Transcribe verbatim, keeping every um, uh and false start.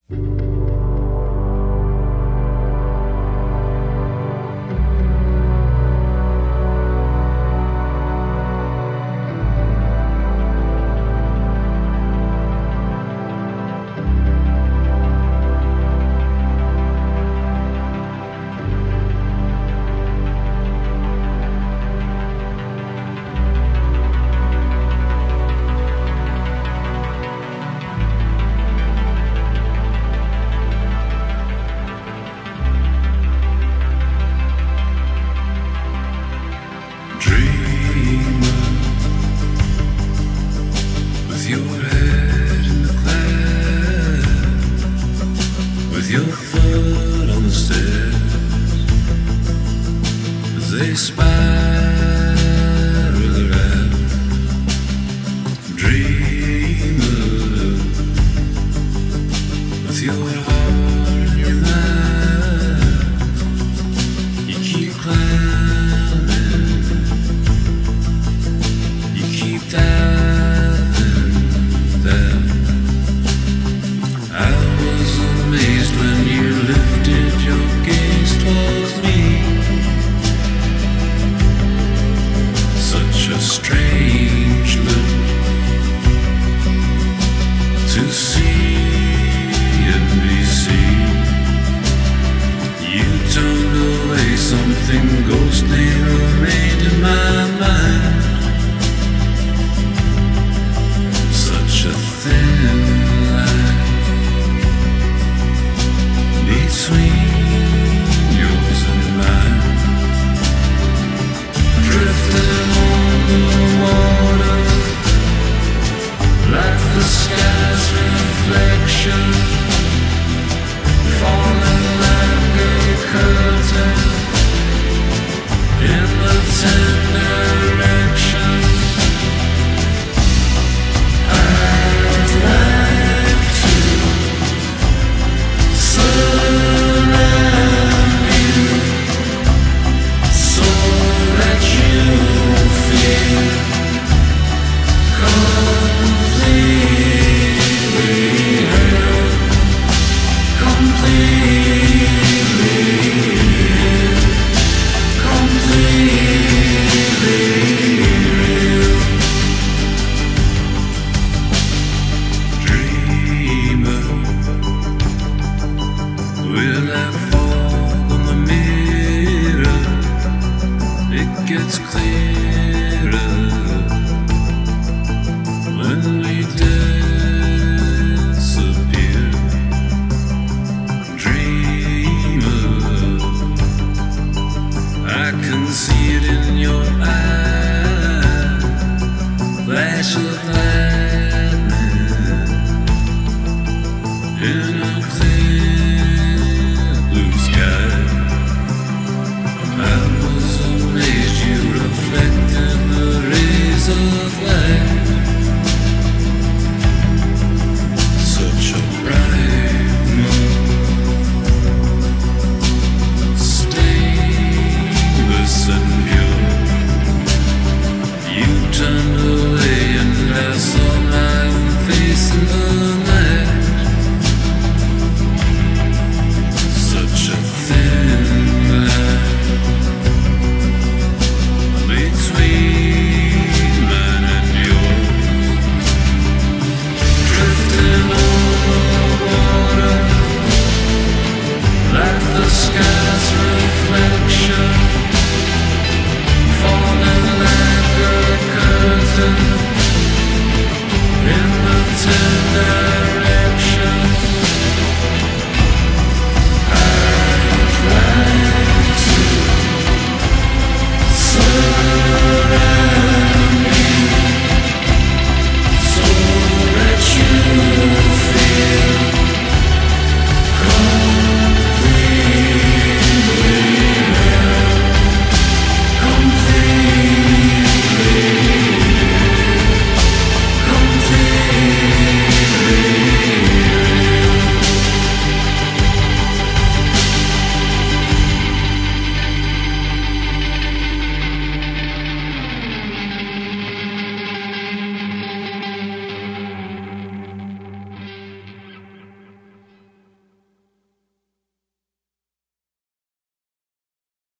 Your head in the clouds, with your foot on the stairs, as they spiral around. Dreamer, with your heart in your mouth, you keep climbing, you keep diving. I was amazed when you lifted your gaze towards me. Such a strange look to see and be seen. You turned away, something ghostly remained in my mind.